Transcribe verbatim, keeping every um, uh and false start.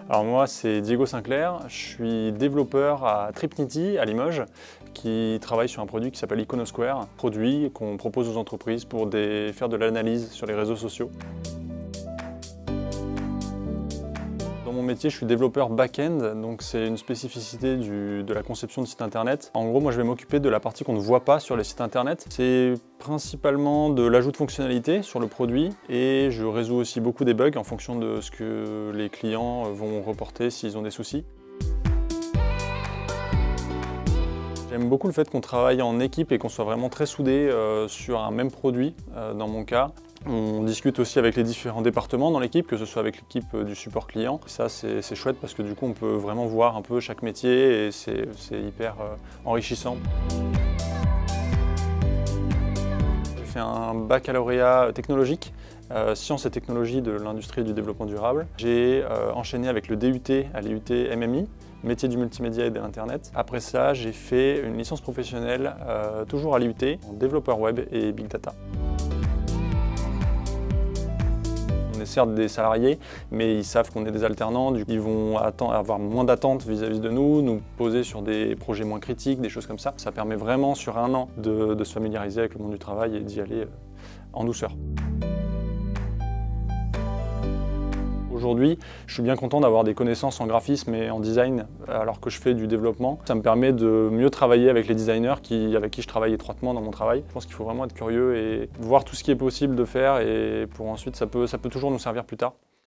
Alors moi, c'est Diego Sinclair, je suis développeur à Tripnity à Limoges, qui travaille sur un produit qui s'appelle Iconosquare, produit qu'on propose aux entreprises pour des, faire de l'analyse sur les réseaux sociaux. Dans mon métier, je suis développeur back-end, donc c'est une spécificité du, de la conception de sites internet. En gros, moi je vais m'occuper de la partie qu'on ne voit pas sur les sites internet. C'est principalement de l'ajout de fonctionnalités sur le produit et je résous aussi beaucoup des bugs en fonction de ce que les clients vont reporter s'ils ont des soucis. J'aime beaucoup le fait qu'on travaille en équipe et qu'on soit vraiment très soudés euh, sur un même produit, euh, dans mon cas. On discute aussi avec les différents départements dans l'équipe, que ce soit avec l'équipe du support client. Et ça, c'est chouette parce que du coup, on peut vraiment voir un peu chaque métier et c'est hyper euh, enrichissant. J'ai fait un baccalauréat technologique, euh, sciences et technologies de l'industrie et du développement durable. J'ai euh, enchaîné avec le D U T à l'I U T M M I, métier du multimédia et de l'Internet. Après ça, j'ai fait une licence professionnelle, euh, toujours à l'I U T, en développeur web et big data. On est certes des salariés, mais ils savent qu'on est des alternants, du coup, ils vont avoir moins d'attentes vis-à-vis de nous, nous poser sur des projets moins critiques, des choses comme ça. Ça permet vraiment sur un an de, de se familiariser avec le monde du travail et d'y aller en douceur. Aujourd'hui, je suis bien content d'avoir des connaissances en graphisme et en design alors que je fais du développement. Ça me permet de mieux travailler avec les designers qui, avec qui je travaille étroitement dans mon travail. Je pense qu'il faut vraiment être curieux et voir tout ce qui est possible de faire et pour ensuite ça peut, ça peut toujours nous servir plus tard.